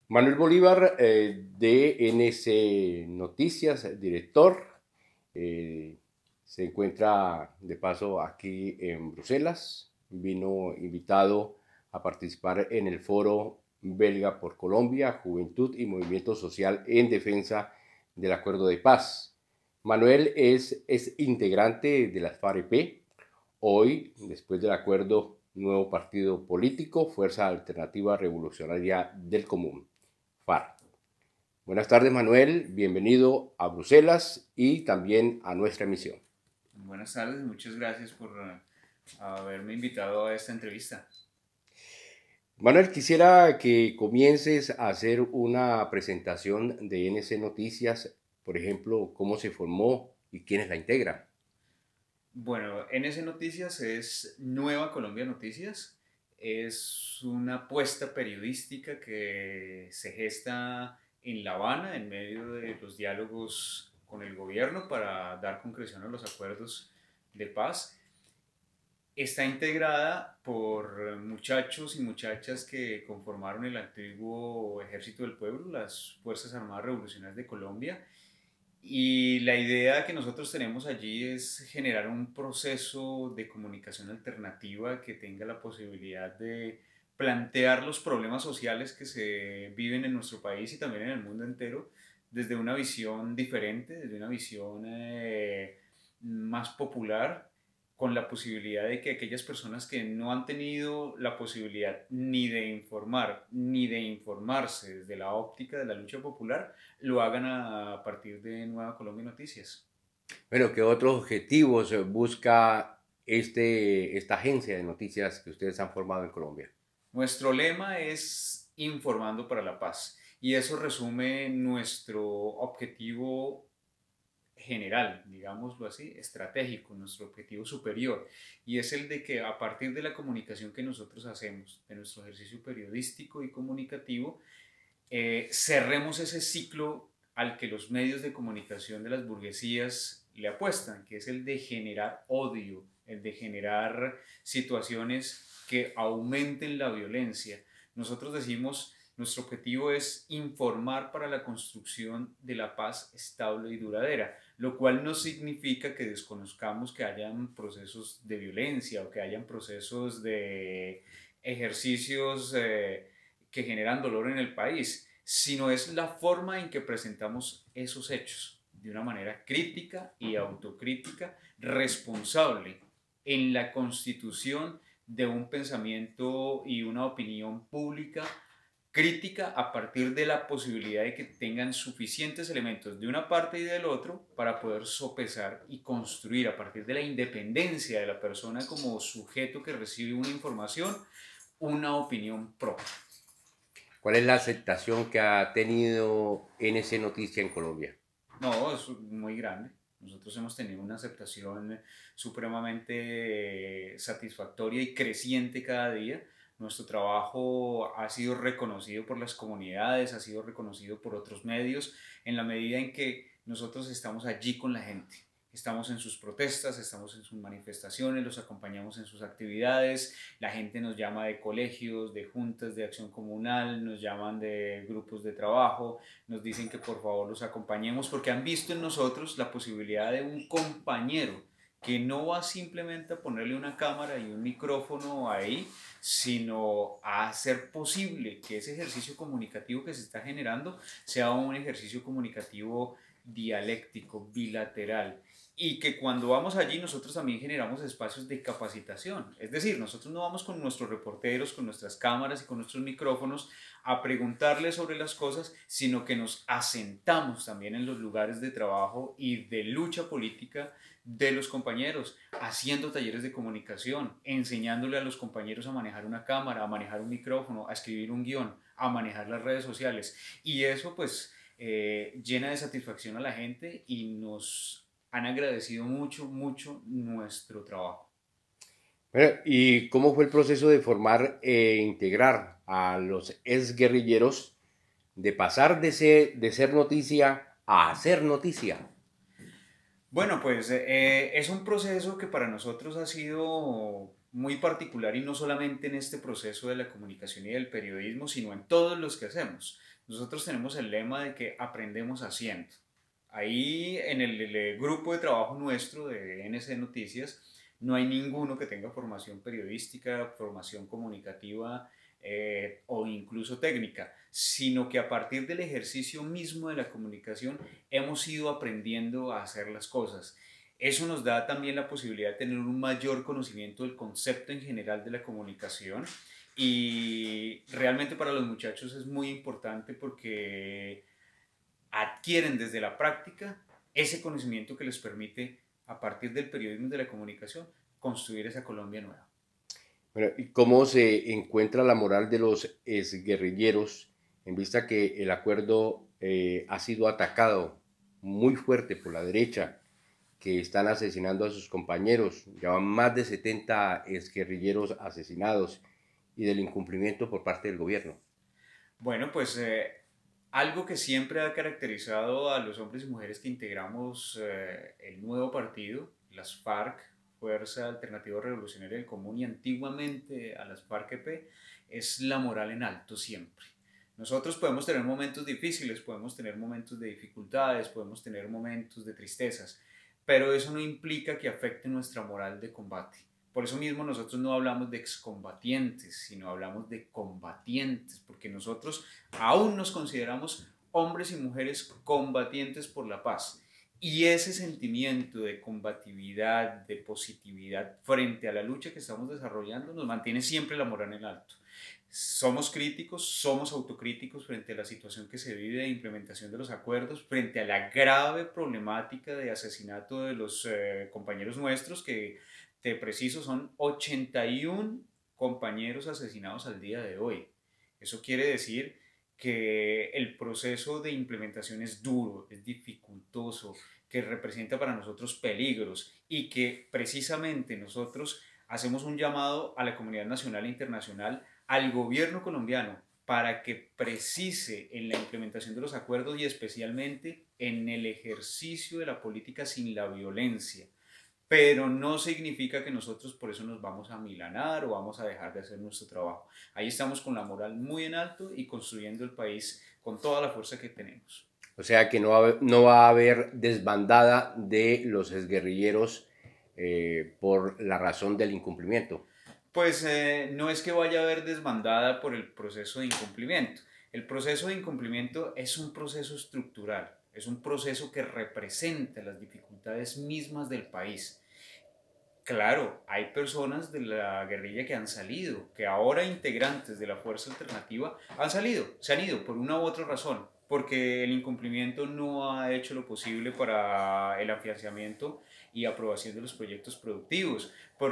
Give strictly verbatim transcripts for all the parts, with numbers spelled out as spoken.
Manuel Bolívar, eh, de N C Noticias, director, eh, se encuentra de paso aquí en Bruselas. Vino invitado a participar en el foro belga por Colombia, Juventud y Movimiento Social en defensa del acuerdo de paz. Manuel es, es integrante de las FAREP. Hoy, después del acuerdo, nuevo partido político, Fuerza Alternativa Revolucionaria del Común, FARC. Buenas tardes, Manuel. Bienvenido a Bruselas y también a nuestra emisión. Buenas tardes, muchas gracias por uh, haberme invitado a esta entrevista. Manuel, quisiera que comiences a hacer una presentación de N C Noticias, por ejemplo, cómo se formó y quiénes la integran. Bueno, N S Noticias es Nueva Colombia Noticias. Es una apuesta periodística que se gesta en La Habana en medio de los diálogos con el gobierno para dar concreción a los acuerdos de paz. Está integrada por muchachos y muchachas que conformaron el antiguo Ejército del Pueblo, las Fuerzas Armadas Revolucionarias de Colombia. Y la idea que nosotros tenemos allí es generar un proceso de comunicación alternativa que tenga la posibilidad de plantear los problemas sociales que se viven en nuestro país y también en el mundo entero desde una visión diferente, desde una visión eh, más popular, con la posibilidad de que aquellas personas que no han tenido la posibilidad ni de informar ni de informarse desde la óptica de la lucha popular, lo hagan a partir de Nueva Colombia Noticias. Bueno, ¿qué otros objetivos busca este, esta agencia de noticias que ustedes han formado en Colombia? Nuestro lema es Informando para la Paz y eso resume nuestro objetivo general, digámoslo así, estratégico, nuestro objetivo superior, y es el de que a partir de la comunicación que nosotros hacemos, de nuestro ejercicio periodístico y comunicativo, eh, cerremos ese ciclo al que los medios de comunicación de las burguesías le apuestan, que es el de generar odio, el de generar situaciones que aumenten la violencia. Nosotros decimos, nuestro objetivo es informar para la construcción de la paz estable y duradera, lo cual no significa que desconozcamos que hayan procesos de violencia o que hayan procesos de ejercicios eh, que generan dolor en el país, sino es la forma en que presentamos esos hechos de una manera crítica y autocrítica, responsable en la constitución de un pensamiento y una opinión pública crítica a partir de la posibilidad de que tengan suficientes elementos de una parte y del otro para poder sopesar y construir a partir de la independencia de la persona como sujeto que recibe una información, una opinión propia. ¿Cuál es la aceptación que ha tenido N C Noticia en Colombia? No, es muy grande. Nosotros hemos tenido una aceptación supremamente satisfactoria y creciente cada día. Nuestro trabajo ha sido reconocido por las comunidades, ha sido reconocido por otros medios, en la medida en que nosotros estamos allí con la gente. Estamos en sus protestas, estamos en sus manifestaciones, los acompañamos en sus actividades, la gente nos llama de colegios, de juntas de acción comunal, nos llaman de grupos de trabajo, nos dicen que por favor los acompañemos porque han visto en nosotros la posibilidad de un compañero que no va simplemente a ponerle una cámara y un micrófono ahí, sino a hacer posible que ese ejercicio comunicativo que se está generando sea un ejercicio comunicativo dialéctico, bilateral, y que cuando vamos allí nosotros también generamos espacios de capacitación. Es decir, nosotros no vamos con nuestros reporteros, con nuestras cámaras y con nuestros micrófonos a preguntarles sobre las cosas, sino que nos asentamos también en los lugares de trabajo y de lucha política de los compañeros, haciendo talleres de comunicación, enseñándole a los compañeros a manejar una cámara, a manejar un micrófono, a escribir un guión, a manejar las redes sociales. Y eso pues eh, llena de satisfacción a la gente y nos han agradecido mucho, mucho nuestro trabajo. Bueno, ¿y cómo fue el proceso de formar e integrar a los exguerrilleros, de pasar de ser, de ser noticia a hacer noticia? Bueno, pues eh, es un proceso que para nosotros ha sido muy particular y no solamente en este proceso de la comunicación y del periodismo, sino en todos los que hacemos. Nosotros tenemos el lema de que aprendemos haciendo. Ahí en el, el grupo de trabajo nuestro de N C Noticias no hay ninguno que tenga formación periodística, formación comunicativa eh, o incluso técnica, sino que a partir del ejercicio mismo de la comunicación hemos ido aprendiendo a hacer las cosas. Eso nos da también la posibilidad de tener un mayor conocimiento del concepto en general de la comunicación y realmente para los muchachos es muy importante porque adquieren desde la práctica ese conocimiento que les permite, a partir del periodismo y de la comunicación, construir esa Colombia nueva. Bueno, ¿y cómo se encuentra la moral de los exguerrilleros en vista que el acuerdo eh, ha sido atacado muy fuerte por la derecha, que están asesinando a sus compañeros? Ya van más de setenta exguerrilleros asesinados y del incumplimiento por parte del gobierno. Bueno, pues eh, algo que siempre ha caracterizado a los hombres y mujeres que integramos eh, el nuevo partido, las FARC, Fuerza Alternativa Revolucionaria del Común, y antiguamente a las FARC-E P, es la moral en alto siempre. Nosotros podemos tener momentos difíciles, podemos tener momentos de dificultades, podemos tener momentos de tristezas, pero eso no implica que afecte nuestra moral de combate. Por eso mismo nosotros no hablamos de excombatientes, sino hablamos de combatientes, porque nosotros aún nos consideramos hombres y mujeres combatientes por la paz. Y ese sentimiento de combatividad, de positividad frente a la lucha que estamos desarrollando nos mantiene siempre la moral en alto. Somos críticos, somos autocríticos frente a la situación que se vive de implementación de los acuerdos, frente a la grave problemática de asesinato de los eh, compañeros nuestros, que te preciso son ochenta y uno compañeros asesinados al día de hoy. Eso quiere decir que el proceso de implementación es duro, es dificultoso, que representa para nosotros peligros y que precisamente nosotros hacemos un llamado a la comunidad nacional e internacional, al gobierno colombiano, para que precise en la implementación de los acuerdos y especialmente en el ejercicio de la política sin la violencia. Pero no significa que nosotros por eso nos vamos a milanar o vamos a dejar de hacer nuestro trabajo. Ahí estamos con la moral muy en alto y construyendo el país con toda la fuerza que tenemos. O sea que no va a haber, no va a haber desbandada de los exguerrilleros eh, por la razón del incumplimiento. Pues eh, no es que vaya a haber desbandada por el proceso de incumplimiento. El proceso de incumplimiento es un proceso estructural, es un proceso que representa las dificultades mismas del país. Claro, hay personas de la guerrilla que han salido, que ahora integrantes de la fuerza alternativa han salido, se han ido por una u otra razón, porque el incumplimiento no ha hecho lo posible para el afianzamiento y aprobación de los proyectos productivos,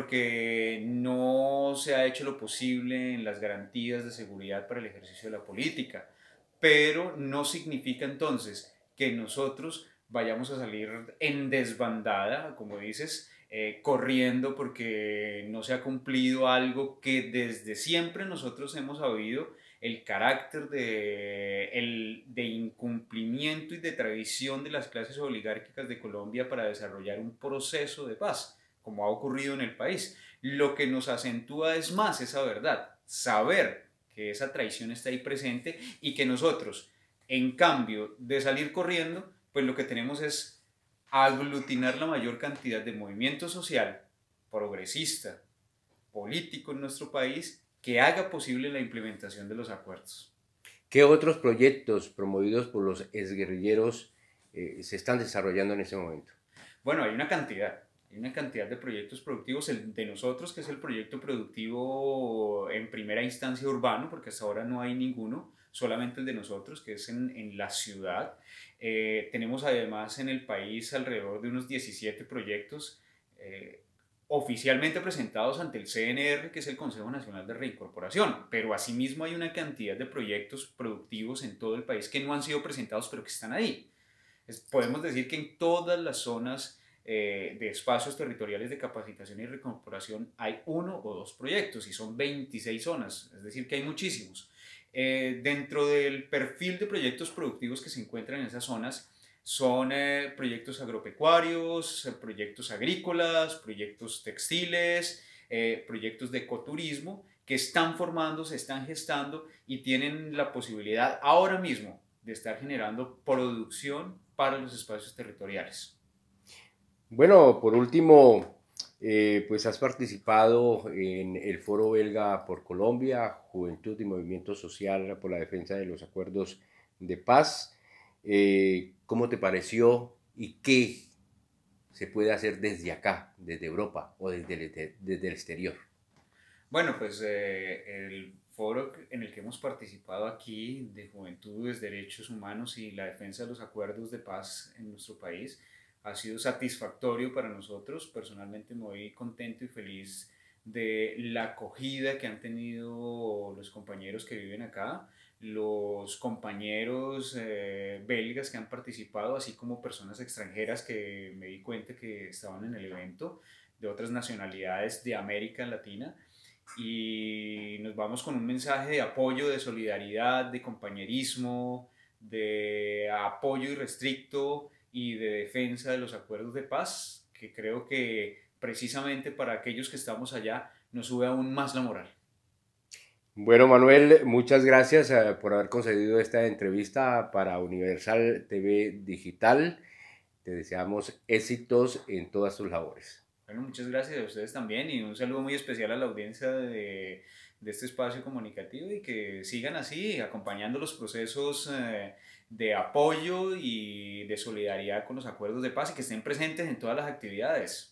porque no se ha hecho lo posible en las garantías de seguridad para el ejercicio de la política, pero no significa entonces que nosotros vayamos a salir en desbandada, como dices, eh, corriendo porque no se ha cumplido algo que desde siempre nosotros hemos sabido, el carácter de, el, de incumplimiento y de traición de las clases oligárquicas de Colombia para desarrollar un proceso de paz, como ha ocurrido en el país. Lo que nos acentúa es más esa verdad, saber que esa traición está ahí presente y que nosotros, en cambio de salir corriendo, pues lo que tenemos es aglutinar la mayor cantidad de movimiento social, progresista, político en nuestro país, que haga posible la implementación de los acuerdos. ¿Qué otros proyectos promovidos por los exguerrilleros eh, se están desarrollando en ese momento? Bueno, hay una cantidad, hay una cantidad de proyectos productivos. El de nosotros, que es el proyecto productivo en primera instancia urbano, porque hasta ahora no hay ninguno, solamente el de nosotros, que es en, en la ciudad. Eh, tenemos además en el país alrededor de unos diecisiete proyectos eh, oficialmente presentados ante el C N R, que es el Consejo Nacional de Reincorporación, pero asimismo hay una cantidad de proyectos productivos en todo el país que no han sido presentados, pero que están ahí. Es, podemos decir que en todas las zonas eh, de espacios territoriales de capacitación y reincorporación hay uno o dos proyectos y son veintiséis zonas, es decir que hay muchísimos. Eh, dentro del perfil de proyectos productivos que se encuentran en esas zonas son eh, proyectos agropecuarios, eh, proyectos agrícolas, proyectos textiles, eh, proyectos de ecoturismo que están formando, se están gestando y tienen la posibilidad ahora mismo de estar generando producción para los espacios territoriales. Bueno, por último, eh, pues has participado en el Foro Belga por Colombia, Juventud y Movimiento Social por la Defensa de los Acuerdos de Paz. Eh, ¿cómo te pareció y qué se puede hacer desde acá, desde Europa o desde el, desde el exterior? Bueno, pues eh, el foro en el que hemos participado aquí de Juventudes, Derechos Humanos y la defensa de los acuerdos de paz en nuestro país ha sido satisfactorio para nosotros. Personalmente me voy contento y feliz de la acogida que han tenido los compañeros que viven acá, los compañeros eh, belgas que han participado, así como personas extranjeras que me di cuenta que estaban en el evento, de otras nacionalidades de América Latina, y nos vamos con un mensaje de apoyo, de solidaridad, de compañerismo, de apoyo irrestricto y de defensa de los acuerdos de paz, que creo que precisamente para aquellos que estamos allá nos sube aún más la moral. Bueno, Manuel, muchas gracias eh, por haber concedido esta entrevista para Universal T V Digital. Te deseamos éxitos en todas tus labores. Bueno, muchas gracias a ustedes también y un saludo muy especial a la audiencia de, de este espacio comunicativo y que sigan así, acompañando los procesos eh, de apoyo y de solidaridad con los acuerdos de paz y que estén presentes en todas las actividades.